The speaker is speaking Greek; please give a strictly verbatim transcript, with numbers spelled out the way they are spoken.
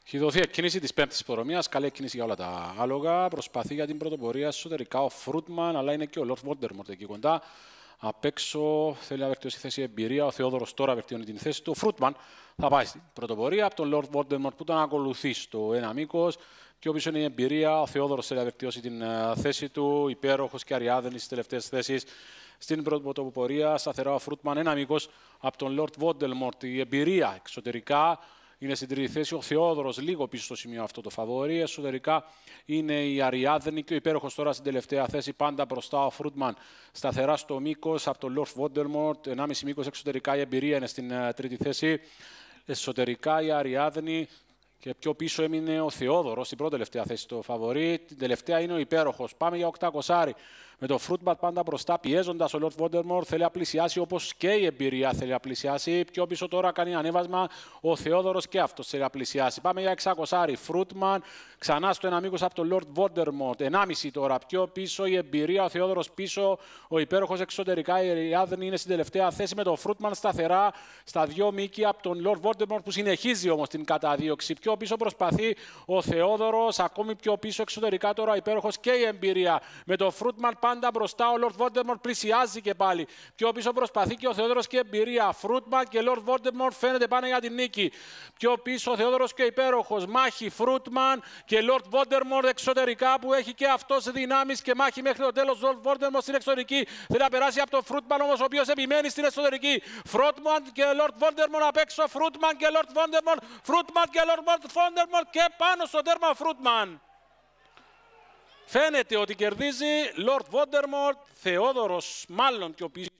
Έχει δοθεί εκκίνηση της πέμπτης προνομίας. Καλή εκκίνηση για όλα τα άλογα. Προσπαθεί για την πρωτοπορία εσωτερικά ο Φρούτμαν, αλλά είναι και ο Λορδ Βόλτερμορτ εκεί κοντά. Απ' έξω θέλει να βελτιώσει θέση εμπειρία. Ο Θεόδωρος τώρα βελτιώνει την θέση του. Ο Φρούτμαν θα πάει στην πρωτοπορία από τον Λορδ Βόλτερμορτ που τον ακολουθεί στο ένα μήκος. Πιο πίσω είναι η εμπειρία. Ο Θεόδωρος θέλει να βελτιώσει την θέση του. Υπέροχος και Αριάδνης στις τελευταίες θέσεις. Στην πρωτοπορία σταθερά ο Φρούτμαν, ένα μήκος από τον Λορδ Βόλτερμορτ. Η εμπειρία εξωτερικά είναι στην τρίτη θέση. Ο Θεόδωρος λίγο πίσω στο σημείο αυτό το φαβορί. Εσωτερικά είναι η Αριάδνη και ο υπέροχος τώρα στην τελευταία θέση. Πάντα μπροστά ο Φρούτμαν σταθερά στο μήκος από τον Λορδ Βόλτερμορτ. ενάμιση μήκος εξωτερικά η εμπειρία είναι στην uh, τρίτη θέση. Εσωτερικά η Αριάδνη. Και πιο πίσω έμεινε ο Θεόδωρος στην πρώτη τελευταία θέση το φαβορί. Την τελευταία είναι ο υπέροχος. Πάμε για οκτακόσια. Με το Φρούτμαν πάντα μπροστά, πιέζοντας ο Λορδ Βόλτερμορτ, θέλει να πλησιάσει όπως και η εμπειρία θέλει να πλησιάσει. Πιο πίσω τώρα κάνει ανέβασμα ο Θεόδωρος και αυτός θέλει να πλησιάσει. Πάμε για εξακόσια. Φρούτμαν ξανά στο ένα μήκος από τον Λορδ Βόλτερμορτ. ενάμιση τώρα. Πιο πίσω η εμπειρία, ο Θεόδωρος πίσω, ο υπέροχος εξωτερικά. Η Αριάδνη είναι στην τελευταία θέση με τον Φρούτμαν σταθερά στα δύο μήκη από τον Λορδ Βόλτερμορτ που συνεχίζει όμως την καταδίωξη. Πιο πίσω προσπαθεί ο Θεόδωρος, ακόμη πιο πίσω εξωτερικά τώρα ο υπέροχος και η εμπειρία με τον Φρούτμαν. Πάντα μπροστά ο Λορδ Βόλτερμορτ πλησιάζει και πάλι. Πιο πίσω προσπαθεί και ο Θεόδωρος και εμπειρία. Φρούτμαν και Λορδ Βόλτερμορτ φαίνεται πάνε για την νίκη. Πιο πίσω ο Θεόδωρος και ο υπέροχος. Μάχη Φρούτμαν και Λορδ Βόλτερμορτ εξωτερικά που έχει και αυτός δυνάμεις και μάχη μέχρι το τέλος. Λορδ Βόλτερμορτ στην εξωτερική. Θέλει να περάσει από τον Φρούτμαν όμως ο οποίος επιμένει στην εσωτερική. Φρούτμαν και Λορδ Βόλτερμορτ απ' έξω. Φρούτμαν και Λορδ Βόλτερμορτ. Φρούτμαν και Λορδ Βόλτερμορτ και πάνω στο τέρμα Φρούτμαν. Φαίνεται ότι κερδίζει Λορδ Βόλτερμορτ, Θεόδωρος μάλλον πιο πίσω.